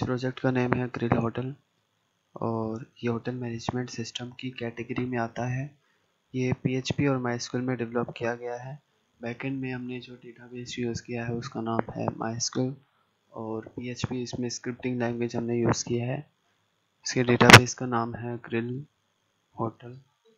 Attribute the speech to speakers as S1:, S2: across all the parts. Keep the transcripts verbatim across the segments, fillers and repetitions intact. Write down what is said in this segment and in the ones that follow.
S1: Project का name है grill hotel और ये होटल मैनेजमेंट सिस्टम की कैटेगरी में आता है। ये पीएचपी और माइस्क्यूएल में डेवलप किया गया है। बैकएंड में हमने जो डेटाबेस यूज़ किया है उसका नाम है माइस्क्यूएल और पीएचपी इसमें स्क्रिप्टिंग लैंग्वेज हमने यूज़ किया है। इसके डेटाबेस का नाम है ग्रिल होटल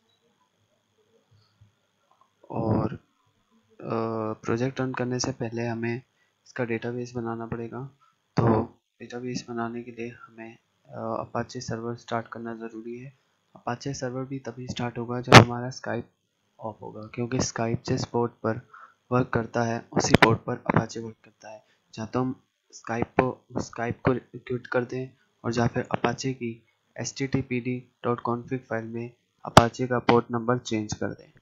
S1: और प्रोजेक्ट रन करने से पहले हमें इसका डेटाबेस बनाना पड़ेगा। तो डेटाबेस बनाने के लिए हमें अपाचे सर्वर स्टार्ट करना ज़रूरी है। अपाचे सर्वर भी तभी स्टार्ट होगा जब हमारा स्काइप ऑफ होगा, क्योंकि स्काइप जिस पोर्ट पर वर्क करता है उसी पोर्ट पर अपाचे वर्क करता है। या तो हम स्काइप को स्काइप को क्विट कर दें और या फिर अपाचे की H T T P D dot config file में अपाचे का पोर्ट नंबर चेंज कर दें।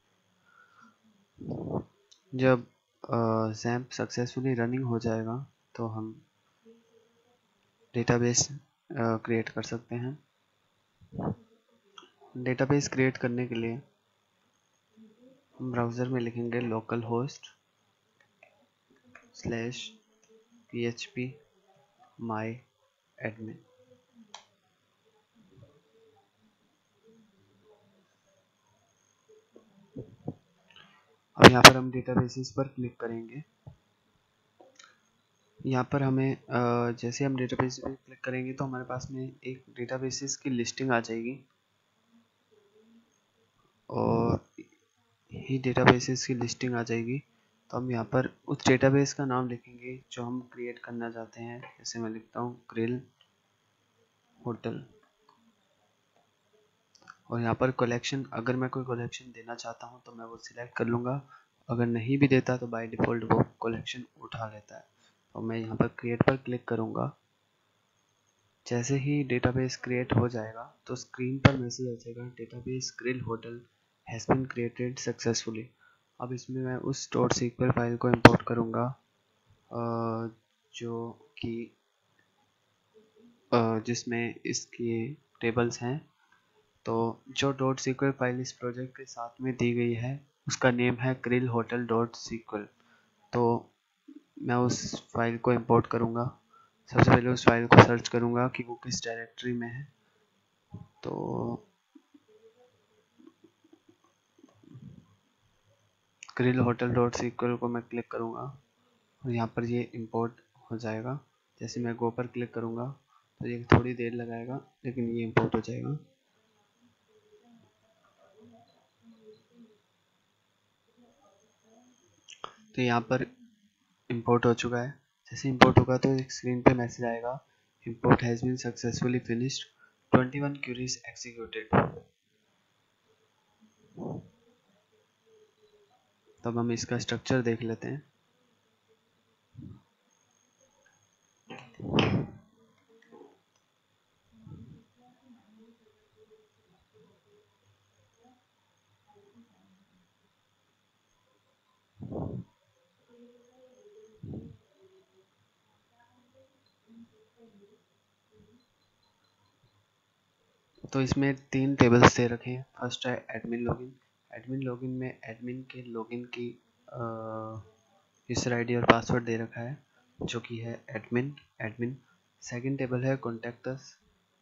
S1: जब ज़ैम्प सक्सेसफुली रनिंग हो जाएगा तो हम डेटाबेस क्रिएट कर सकते हैं। डेटाबेस क्रिएट करने के लिए हम ब्राउज़र में लिखेंगे local host slash P H P my admin. अब यहाँ पर हम डेटाबेसेस पर क्लिक करेंगे। यहाँ पर हमें जैसे हम डेटाबेस पर क्लिक करेंगे तो हमारे पास में एक डेटाबेसेस की लिस्टिंग आ जाएगी और ही डेटाबेसेस की लिस्टिंग आ जाएगी। तो हम यहाँ पर उस डेटाबेस का नाम लिखेंगे जो हम क्रिएट करना चाहते हैं। जैसे मैं लिखता हूँ ग्रिल होटल और यहाँ पर कलेक्शन, अगर मैं कोई कलेक्शन देना चाहता हूँ तो मैं वो सिलेक्ट कर लूँगा। अगर नहीं भी देता तो बाय डिफ़ॉल्ट वो कलेक्शन उठा लेता है। तो मैं यहाँ पर क्रिएट पर क्लिक करूँगा। जैसे ही डेटाबेस क्रिएट हो जाएगा तो स्क्रीन पर मैसेज आ जाएगा database grill hotel has been created successfully. अब इसमें मैं उस डॉट सीक्वल फाइल को इंपोर्ट करूँगा जो कि जिसमें इसके टेबल्स हैं। तो जो डॉट सीक्वल फाइल इस प्रोजेक्ट के साथ में दी गई है उसका नेम है ग्रिल होटल डॉट सीक्वल। तो मैं उस फाइल को इंपोर्ट करूँगा। सबसे पहले उस फाइल को सर्च करूँगा कि वो किस डायरेक्टरी में है। तो ग्रिल होटल डॉट सीक्वल को मैं क्लिक करूँगा और यहाँ पर ये इंपोर्ट हो जाएगा। जैसे मैं गो पर क्लिक करूँगा तो ये थोड़ी देर लगाएगा लेकिन ये इंपोर्ट हो जाएगा। तो यहाँ पर इंपोर्ट हो चुका है। जैसे इंपोर्ट होगा तो एक स्क्रीन पे मैसेज आएगा import has been successfully finished, twenty one queries executed. तब हम इसका स्ट्रक्चर देख लेते हैं। तो इसमें तीन टेबल्स दे रखे हैं। फर्स्ट है एडमिन लॉगिन। एडमिन लॉगिन में एडमिन के लॉगिन की यूजर आईडी और पासवर्ड दे रखा है जो कि है एडमिन एडमिन। सेकंड टेबल है कॉन्टैक्ट अस।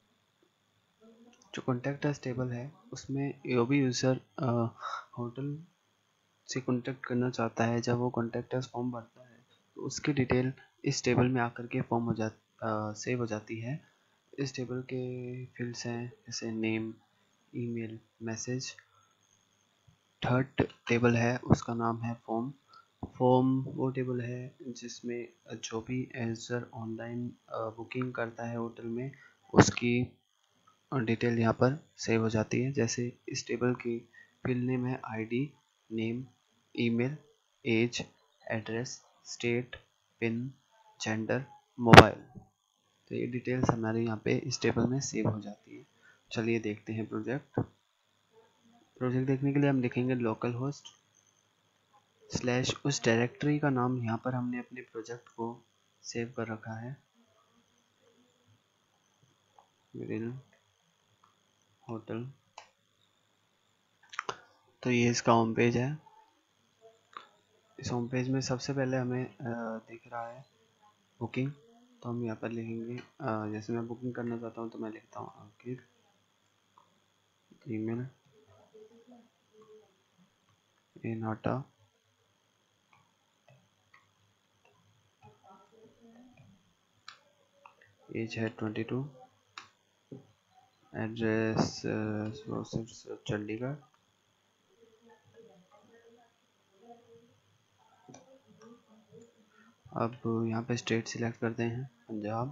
S1: जो कॉन्टैक्ट अस टेबल है उसमें जो भी यूज़र होटल से कॉन्टैक्ट करना चाहता है, जब वो कॉन्टैक्ट अस फॉर्म भरता है तो उसकी डिटेल इस टेबल में आकर के फॉर्म हो जा सेव हो जाती है। इस टेबल के फील्ड्स हैं जैसे name, email, message. Third table है उसका नाम है फॉर्म। फॉर्म वो टेबल है जिसमें जो भी यूज़र ऑनलाइन बुकिंग करता है होटल में उसकी डिटेल यहाँ पर सेव हो जाती है। जैसे इस टेबल की फील्ड नेम है ID, name, email, age, address, state, pin, gender, mobile. तो ये डिटेल्स हमारे यहाँ पे इस टेबल में सेव हो जाती है। चलिए देखते हैं प्रोजेक्ट। प्रोजेक्ट देखने के लिए हम लिखेंगे लोकल होस्ट स्लैश उस डायरेक्टरी का नाम यहाँ पर हमने अपने प्रोजेक्ट को सेव कर रखा है, ग्रिल होटल। तो ये इसका होम पेज है। इस होम पेज में सबसे पहले हमें दिख रहा है बुकिंग। तो हम यहाँ पर लिखेंगे, जैसे मैं बुकिंग करना चाहता हूँ तो मैं लिखता हूँ अंकित ईमेल एनाटा एज है ट्वेंटी टू, एड्रेस चंडीगढ़, अब यहाँ पे स्टेट सिलेक्ट करते हैं पंजाब,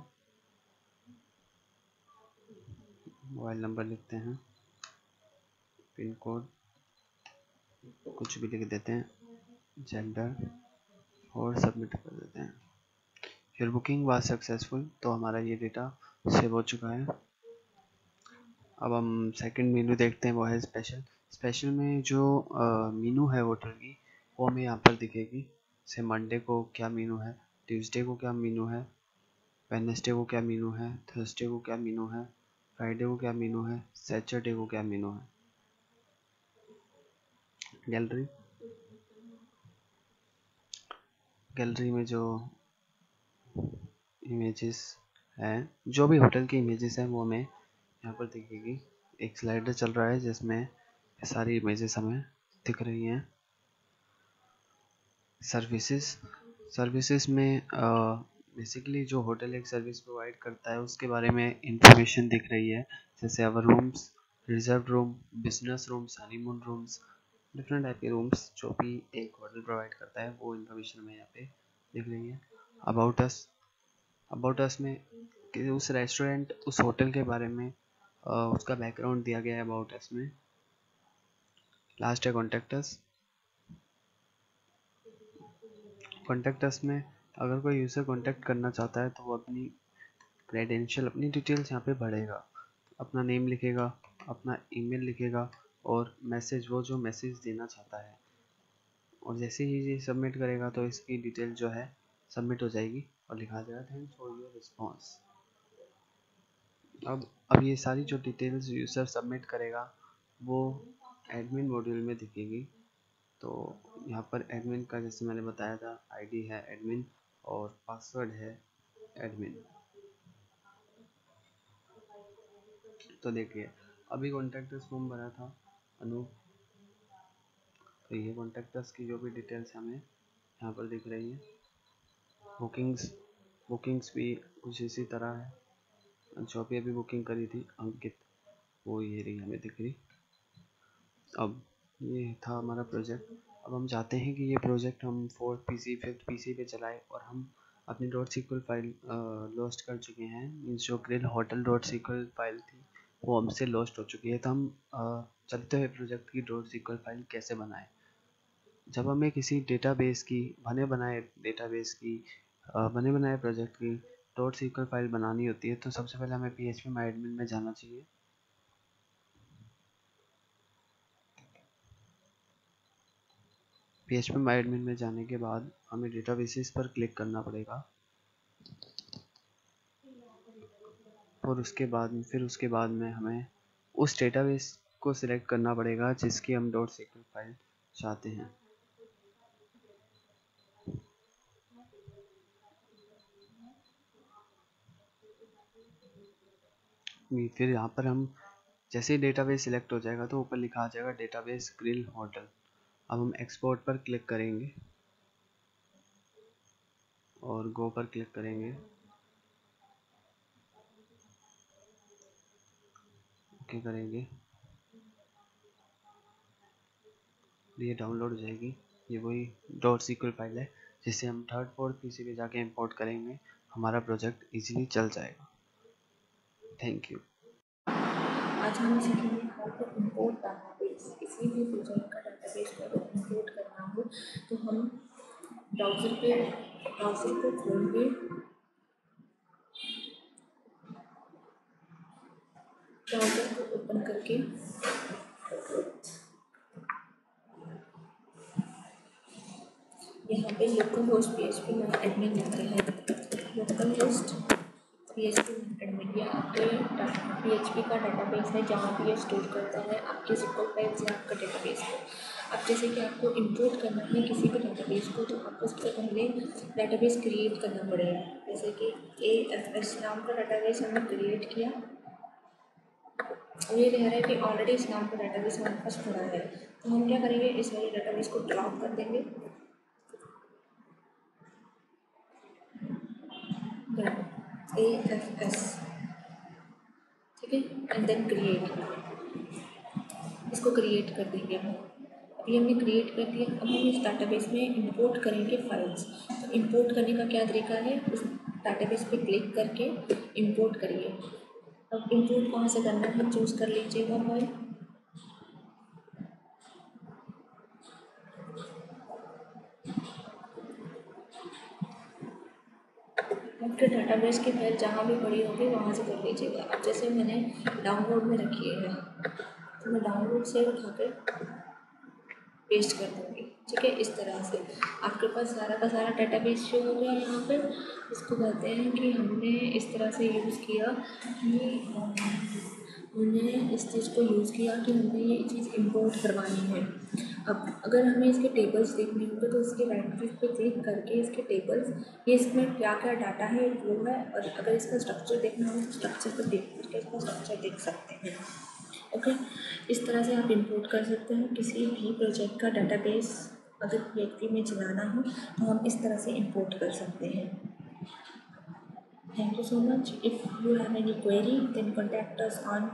S1: मोबाइल नंबर लिखते हैं, पिन कोड कुछ भी लिख देते हैं, जेंडर और सबमिट कर देते हैं। फिर बुकिंग वाज सक्सेसफुल, तो हमारा ये डेटा सेव हो चुका है। अब हम सेकंड मेनू देखते हैं, वो है स्पेशल। स्पेशल में जो मेनू है होटल की वो हमें यहाँ पर दिखेगी। से मंडे को क्या मेनू है, ट्यूसडे को क्या मेनू है, वेडनेसडे को क्या मेनू है, थर्सडे को क्या मेनू है, फ्राइडे को क्या मेनू है, सैटरडे को क्या मेनू है। गैलरी गैलरी में जो इमेजेस हैं, जो भी होटल की इमेजेस हैं वो हमें यहाँ पर दिखेगी। एक स्लाइडर चल रहा है जिसमें सारी इमेजेस हमें दिख रही हैं। सर्विसेज सर्विसेज में बेसिकली जो होटल एक सर्विस प्रोवाइड करता है उसके बारे में इंफॉर्मेशन दिख रही है, जैसे our rooms, reserve room, business rooms, honeymoon rooms, different type के रूम्स जो भी एक होटल प्रोवाइड करता है वो इन्फॉर्मेशन हमें यहाँ पे दिख रही है। अबाउट अस अबाउट अस में कि उस रेस्टोरेंट उस होटल के बारे में uh, उसका बैकग्राउंड दिया गया है अबाउट अस में। लास्ट है कॉन्टेक्ट अस। कॉन्टेक्ट अस में अगर कोई यूज़र कॉन्टेक्ट करना चाहता है तो वो अपनी क्रेडेंशियल, अपनी डिटेल्स यहाँ पे भरेगा, अपना नेम लिखेगा, अपना ईमेल लिखेगा और मैसेज, वो जो मैसेज देना चाहता है, और जैसे ही ये सबमिट करेगा तो इसकी डिटेल जो है सबमिट हो जाएगी और लिखा जाएगा थैंक्स फॉर योर रिस्पॉन्स। अब अब ये सारी जो डिटेल्स यूज़र सबमिट करेगा वो एडमिन मॉड्यूल में दिखेगी। तो यहाँ पर एडमिन का, जैसे मैंने बताया था, आईडी है एडमिन और पासवर्ड है एडमिन। तो देखिए अभी कॉन्टैक्ट फॉर्म भरा था अनूप, तो ये कॉन्टैक्ट की जो भी डिटेल्स हमें यहाँ पर दिख रही है। बुकिंग्स बुकिंग्स भी कुछ इसी तरह है, जो भी अभी बुकिंग करी थी अंकित, वो ये रही हमें दिख रही। अब ये था हमारा प्रोजेक्ट। अब हम चाहते हैं कि ये प्रोजेक्ट हम फोर्थ पीसी फिफ्थ पीसी पे चलाएं और हम अपनी डॉट सीक्वल फाइल लॉस्ट कर चुके हैं। मीन्स जो grill hotel dot SQL file थी वो हमसे लॉस्ट हो चुकी है। तो हम uh, चलते हुए प्रोजेक्ट की डॉट सीक्वल फाइल कैसे बनाएं। जब हमें किसी डेटाबेस की बने बनाए डेटाबेस की uh, बने बनाए प्रोजेक्ट की डॉट सीक्वल फाइल बनानी होती है तो सबसे पहले हमें P H P my admin में जाना चाहिए। P H P my admin में जाने के बाद हमें डेटाबेसेस पर क्लिक करना पड़ेगा और उसके बाद फिर उसके बाद में हमें उस डेटाबेस को सिलेक्ट करना पड़ेगा जिसकी हम डॉट सीक्वल फाइल चाहते हैं। फिर यहाँ पर हम जैसे ही डेटाबेस सिलेक्ट हो जाएगा तो ऊपर लिखा आ जाएगा डेटाबेस ग्रिल होटल। अब हम एक्सपोर्ट पर क्लिक करेंगे और गो पर क्लिक करेंगे, ओके करेंगे, ये डाउनलोड हो जाएगी। ये वही डॉट सीक्वल फाइल है जिसे हम थर्ड फोर्थ पीसी पे जाके इंपोर्ट करेंगे, हमारा प्रोजेक्ट इजीली चल जाएगा। Thank you.
S2: आज हम सीखेंगे हाउ टू इंपोर्ट डाटाबेस। किसी भी प्रोजेक्ट का डाटाबेस को अगर इंपोर्ट करना हो तो हम ब्राउज़र पे ब्राउज़र को खोलेंगे, ब्राउज़र को ओपन करके यहाँ पे local host P H P my admin लिखते हैं। Local host P H P admin या आपके पी एच पी का डाटाबेस है जहाँ पे ये स्टोर करता है आपके सिक्वल फाइल्स या आपका डेटाबेस है। अब जैसे कि आपको इंपोर्ट करना है किसी भी डाटाबेस को, तो आपको सबसे पहले डाटाबेस क्रिएट करना पड़ेगा। जैसे कि ए एफ एस नाम का डाटाबेस हमने क्रिएट किया, ये कह रहा है कि ऑलरेडी इस नाम का डाटाबेस हमारे पास पड़ा है, तो हम क्या करेंगे, इस वाले डाटाबेस को ड्रॉप कर देंगे, ए एफ एस, ठीक है, एंड देन क्रिएट, इसको क्रिएट कर देंगे हम। अभी हमने क्रिएट कर दिया। अब हम इस डाटाबेस में इंपोर्ट करेंगे फाइल्स। तो इंपोर्ट करने का क्या तरीका है, उस डाटाबेस पे क्लिक करके इंपोर्ट करिए। अब इंपोर्ट कहाँ से करना है चूज़ कर लीजिएगा फाइल। आपके डाटाबेस की फाइल जहाँ भी पड़ी होगी वहाँ से कर लीजिएगा। अब जैसे मैंने डाउनलोड में रखी है, तो मैं डाउनलोड से उठा कर पेस्ट कर दूँगी, ठीक है। इस तरह से आपके पास सारा का सारा डाटाबेस शो हो गया यहाँ पे। इसको कहते हैं कि हमने इस तरह से यूज़ किया कि हमने इस चीज़ को यूज़ किया कि हमें ये चीज़ इंपोर्ट करवानी है। अब अगर हमें इसके टेबल्स देखने होंगे तो इसके राइट क्लिक पे क्लिक करके इसके टेबल्स, ये इसमें क्या क्या डाटा है वो है, और अगर इसका स्ट्रक्चर देखना हो तो स्ट्रक्चर पर क्लिक करके इसका स्ट्रक्चर देख सकते हैं। ओके, इस तरह से आप इंपोर्ट कर सकते हैं किसी भी प्रोजेक्ट का डाटाबेस। अगर पीएचपी में चलाना हो तो हम इस तरह से इंपोर्ट कर सकते हैं। Thank you so much. If you have any query then contact us on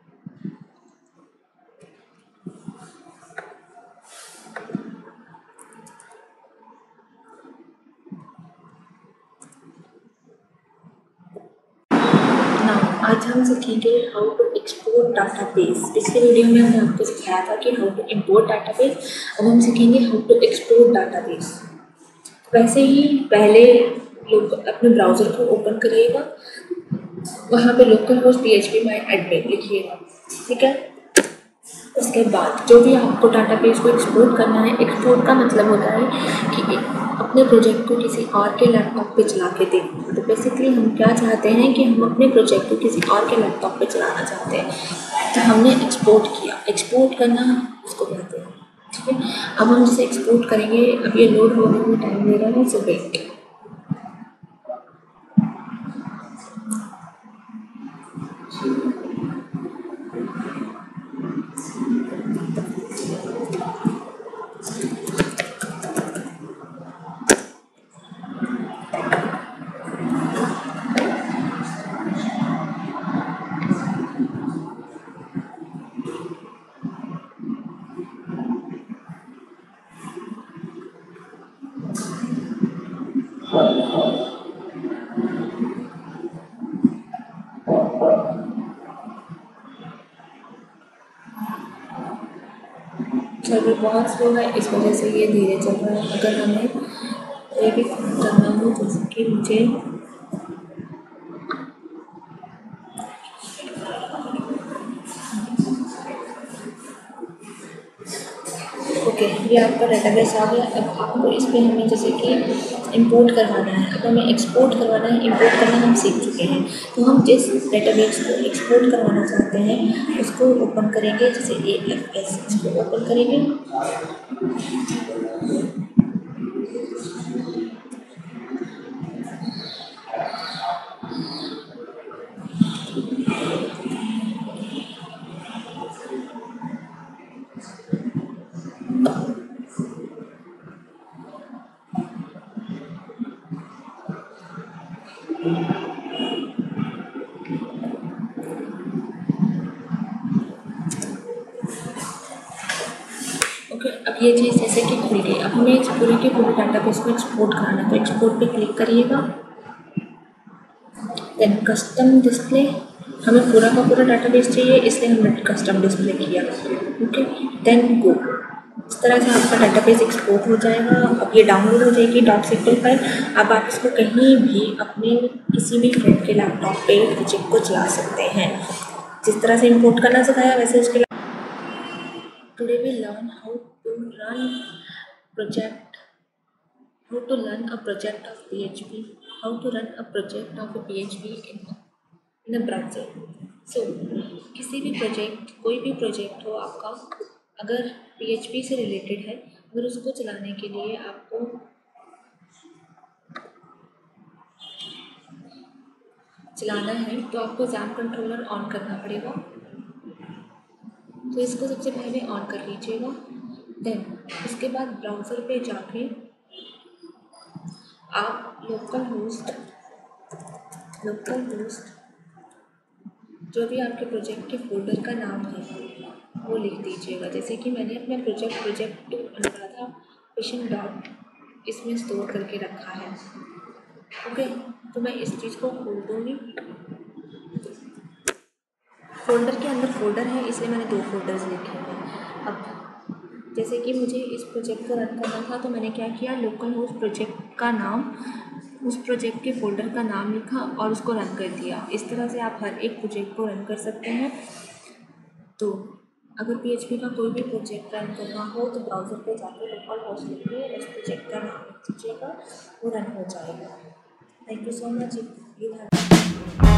S2: आज हम सीखेंगे हाउ टू एक्सपोर्ट डाटाबेस। पिछले वीडियो में हमने आपको सिखाया था कि हाउ टू इंपोर्ट डाटाबेस। अब हम सीखेंगे हाउ टू एक्सपोर्ट डाटाबेस। वैसे ही पहले लोग अपने ब्राउज़र को ओपन करिएगा, वहाँ पे local host P H P my admin लिखिएगा, ठीक है। उसके बाद जो भी आपको डाटाबेस को एक्सपोर्ट करना है, एक्सपोर्ट का मतलब होता है कि अपने प्रोजेक्ट को किसी और के लैपटॉप पे चला के दें। तो बेसिकली हम क्या चाहते हैं कि हम अपने प्रोजेक्ट को किसी और के लैपटॉप पे चलाना चाहते हैं, तो हमने एक्सपोर्ट किया। एक्सपोर्ट करना उसको कहते हैं, ठीक है। अब हम जिसे एक्सपोर्ट करेंगे, अब ये लोड होने में टाइम ले रहा है, सो वेट। सर्वर बहुत स्लो है, इस वजह से ये धीरे चल रहा है। अगर हमें कोई भी काम करना हो, जैसे कि मुझे ओके, ये आपका डाटाबेस आ गया। अब आपको इस पर हमें जैसे कि इंपोर्ट करवाना है। अब हमें एक्सपोर्ट करवाना है, इंपोर्ट करना हम सीख चुके हैं। तो हम जिस डाटाबेस को एक्सपोर्ट करवाना चाहते हैं उसको ओपन करेंगे, जैसे ए एफ एस, इसको ओपन करेंगे। ओके, अब ये चीज़ जैसे कि खुल गई। अब हमें इस पूरे के पूरे डाटाबेस को एक्सपोर्ट कराना है, तो एक्सपोर्ट पे क्लिक करिएगा। देन कस्टम डिस्प्ले, हमें पूरा का पूरा डाटाबेस चाहिए, इसलिए हमने कस्टम डिस्प्ले किया। Okay, then go. इस तरह से आपका डाटाबेस एक्सपोर्ट हो जाएगा। अब ये डाउनलोड हो जाएगी डॉट सिक्वल फाइल। अब आप इसको कहीं भी अपने किसी भी फ्रेंड के लैपटॉप पे प्रोजेक्ट को चला सकते हैं। जिस तरह से इंपोर्ट करना सिखाया वैसे उसके today we learn how to run project how to learn a project of P H P, how to run a project of a P H P in, in a browser. So किसी भी project, कोई भी project हो आपका, अगर PHP से related है, अगर उसको चलाने के लिए आपको चलाना है तो आपको जैम कंट्रोलर ऑन करना पड़ेगा। तो इसको सबसे पहले ऑन कर लीजिएगा। देन उसके बाद ब्राउज़र पे जाके आप लोकल होस्ट लोकल होस्ट जो भी आपके प्रोजेक्ट के फोल्डर का नाम है वो लिख दीजिएगा। जैसे कि मैंने अपना project project Anuradha fishing dot इसमें स्टोर करके रखा है। ओके, तो मैं इस चीज़ को खोल दूँगी। फोल्डर के अंदर फोल्डर है, इसलिए मैंने दो फोल्डर्स लिखे हैं। अब जैसे कि मुझे इस प्रोजेक्ट को रन करना था तो मैंने क्या किया, लोकल होस्ट प्रोजेक्ट का नाम, उस प्रोजेक्ट के फोल्डर का नाम लिखा और उसको रन कर दिया। इस तरह से आप हर एक प्रोजेक्ट को रन कर सकते हैं। तो अगर पीएचपी का कोई भी प्रोजेक्ट रन करना हो तो ब्राउज़र पे जाके लोकल होस्ट लिख के उस प्रोजेक्ट का नाम लिख दीजिएगा, वो रन हो जाएगा। Thank you so much. You have